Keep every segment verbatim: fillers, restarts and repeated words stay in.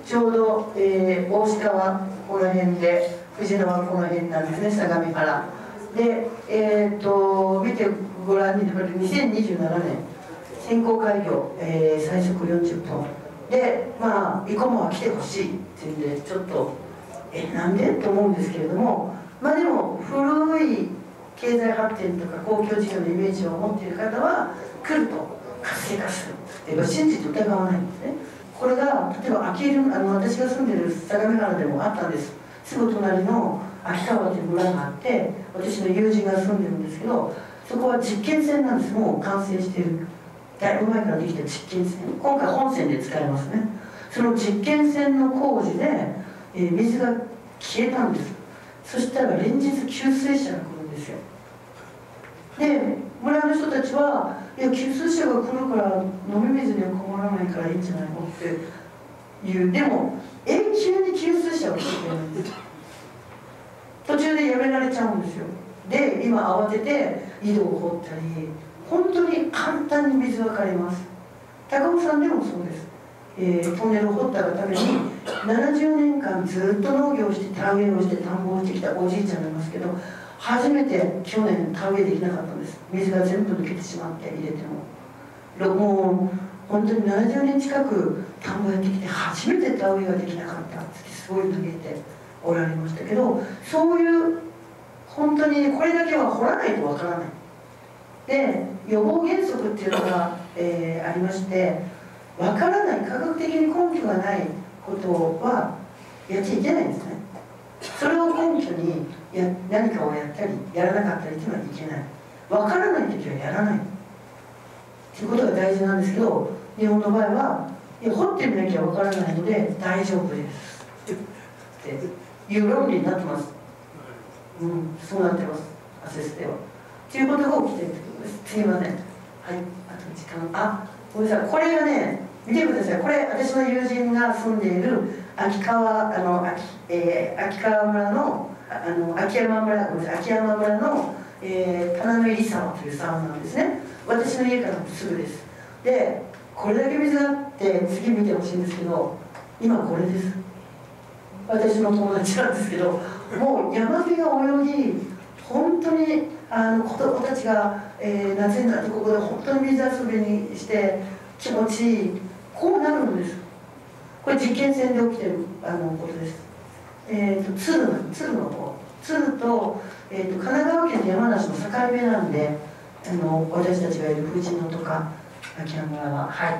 ちょうど、えー、大志川この辺で、藤野はこの辺なんですね、相模原で、えー、と見てご覧になるにせんにじゅうななねん先行開業、えー、最速よんじゅっぷんで、まあ生駒は来てほしいっていうんで、ちょっとえなんでと思うんですけれども、まあでも古い経済発展とか公共事業のイメージを持っている方は来ると活性化するって信じて疑わないんですね。これが例えば秋入あの私が住んでる相模原でもあったんです。すぐ隣の秋川という村があって、私の友人が住んでるんですけど、そこは実験線なんです。もう完成している、だいぶ前からできた実験線、今回本線で使えますね。その実験線の工事で、えー、水が消えたんです。そしたら連日給水車が来るんですよ。で村の人たちは「いや給水車が来るから飲み水には困らないからいいんじゃないの?」って言う。でも永久に給水車は来てくれないんです。途中でやめられちゃうんですよ。で今慌てて井戸を掘ったり、本当に簡単に水が借ります。高尾山でもそうです。えー、トンネルを掘ったがためにななじゅうねんかんずっと農業をして田植えをして田んぼをしてきたおじいちゃんがいますけど、初めて去年田植えできなかったんです。水が全部抜けてしまって入れても。もう本当にななじゅうねん近く田んぼやってきて初めて田植えができなかったってすごい嘆いておられましたけど、そういう本当にこれだけは掘らないとわからない。で予防原則っていうのが、えー、ありまして、わからない科学的に根拠がないことはやっちゃいけないんですね。それを根拠にや何かをやったりやらなかったりっていうのはいけない。わからない時はやらないっていうことが大事なんですけど、日本の場合はいや掘ってみなきゃわからないので大丈夫ですっていう論理になってます。うん、そうなってます、アセスでは。ということが起きているということです。すいません。はい、あと時間、あ、ごめんなさい、これがね、見てください。これ私の友人が住んでいる秋川あの秋、えー、秋川村のあの秋山村ごめんなさい秋山村の、えー、棚の入沢という沢なんですね。私の家からもすぐです。でこれだけ水があって次見てほしいんですけど、今これです。私の友達なんですけど、もう山辺が泳ぎ、本当にあの子供たちが、えー、夏になってここで本当に水遊びにして気持ちいい、こうなるんです。これ実験線で起きてるあのことです。えーと鶴の鶴の方鶴と、えーと神奈川県と山梨の境目なんで、あの私たちがいる藤野とか秋山村は、はい。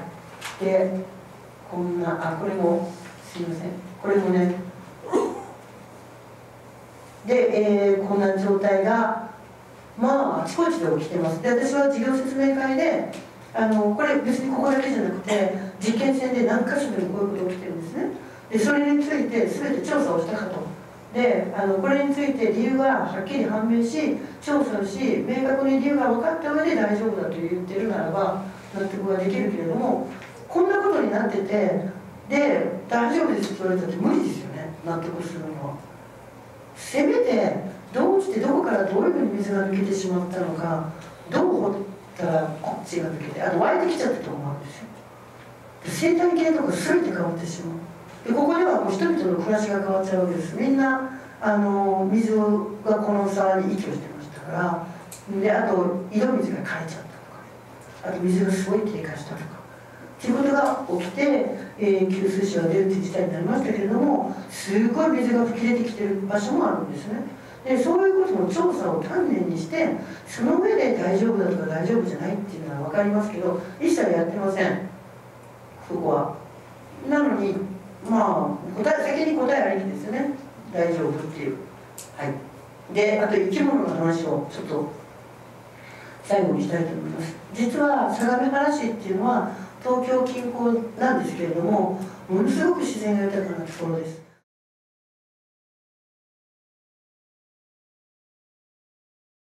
でこんなあこれもすいません、これもねで、えー、こんな状態がまああちこちで起きてます。で私は事業説明会であのこれ別にここだけじゃなくて実験線で何箇所でもこういうことが起きてるんですね。でそれについて全て調査をしたかと。であのこれについて理由がはっきり判明し調査をし明確に理由が分かった上で大丈夫だと言ってるならば納得はできるけれども、こんなことになっててで大丈夫ですって言われたって無理ですよね、納得するのは。せめてどうしてどこからどういうふうに水が抜けてしまったのか、どう掘ったらこっちが抜けてあの湧いてきちゃったと思うんですよ。生態系とか全て変わってしまう。でここではもう人々の暮らしが変わっちゃうわけです。みんなあの水がこの沢に息をしてましたから、であと井戸水が枯れちゃったとか、あと水がすごい低下したとかっていうことが起きて、えー、給水車が出るっていう事態になりましたけれども、すごい水が噴き出てきてる場所もあるんですね。でそういうことの調査を丹念にして、その上で大丈夫だとか大丈夫じゃないっていうのは分かりますけど、一切やってません、そこは。なのにまあ答え先に答えありきですよね、大丈夫っていう。はい。であと生き物の話をちょっと最後にしたいと思います。実は相模原市っていうのは東京近郊なんですけれども、ものすごく自然が豊かなところです。